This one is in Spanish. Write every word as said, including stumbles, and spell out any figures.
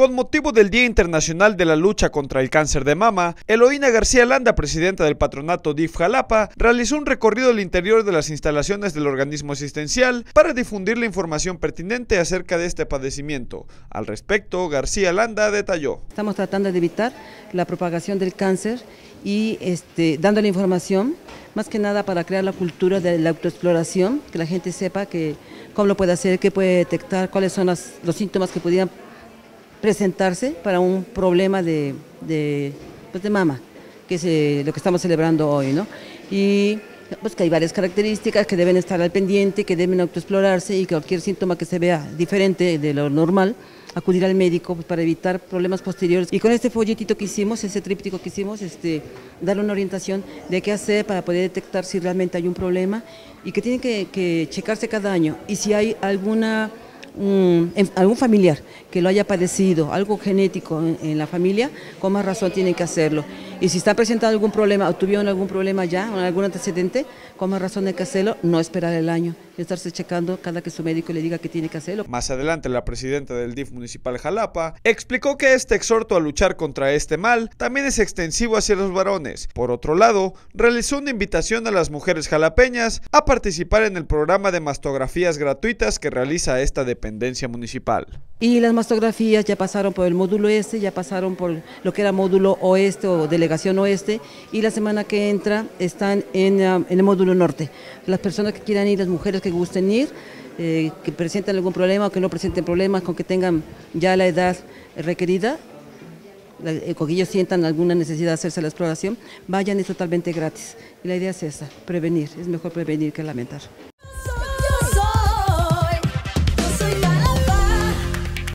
Con motivo del Día Internacional de la Lucha contra el Cáncer de Mama, Eloína García Landa, presidenta del patronato D I F Jalapa, realizó un recorrido al interior de las instalaciones del organismo asistencial para difundir la información pertinente acerca de este padecimiento. Al respecto, García Landa detalló: Estamos tratando de evitar la propagación del cáncer y este, dando la información, más que nada para crear la cultura de la autoexploración, que la gente sepa que, cómo lo puede hacer, qué puede detectar, cuáles son las, los síntomas que pudieran presentarse para un problema de, de, pues de mama, que es eh, lo que estamos celebrando hoy, ¿no? Y pues que hay varias características que deben estar al pendiente, que deben autoexplorarse y que cualquier síntoma que se vea diferente de lo normal, acudir al médico pues, para evitar problemas posteriores. Y con este folletito que hicimos, ese tríptico que hicimos, este, darle una orientación de qué hacer para poder detectar si realmente hay un problema y que tienen que, que checarse cada año. Y si hay alguna, um, algún familiar que lo haya padecido, algo genético en, en la familia, con más razón tienen que hacerlo. Y si está presentando algún problema o tuvieron algún problema ya, o algún antecedente, con más razón hay que hacerlo, no esperar el año, estarse checando cada que su médico le diga que tiene que hacerlo. Más adelante, la presidenta del D I F municipal Jalapa explicó que este exhorto a luchar contra este mal también es extensivo hacia los varones. Por otro lado, realizó una invitación a las mujeres jalapeñas a participar en el programa de mastografías gratuitas que realiza esta dependencia municipal. Y las mastografías ya pasaron por el módulo este, ya pasaron por lo que era módulo oeste o delegación oeste, y la semana que entra están en, um, en el módulo norte. Las personas que quieran ir, las mujeres que gusten ir, eh, que presenten algún problema o que no presenten problemas, con que tengan ya la edad requerida, la, eh, con que ellos sientan alguna necesidad de hacerse la exploración, vayan, es totalmente gratis. Y la idea es esa, prevenir, es mejor prevenir que lamentar.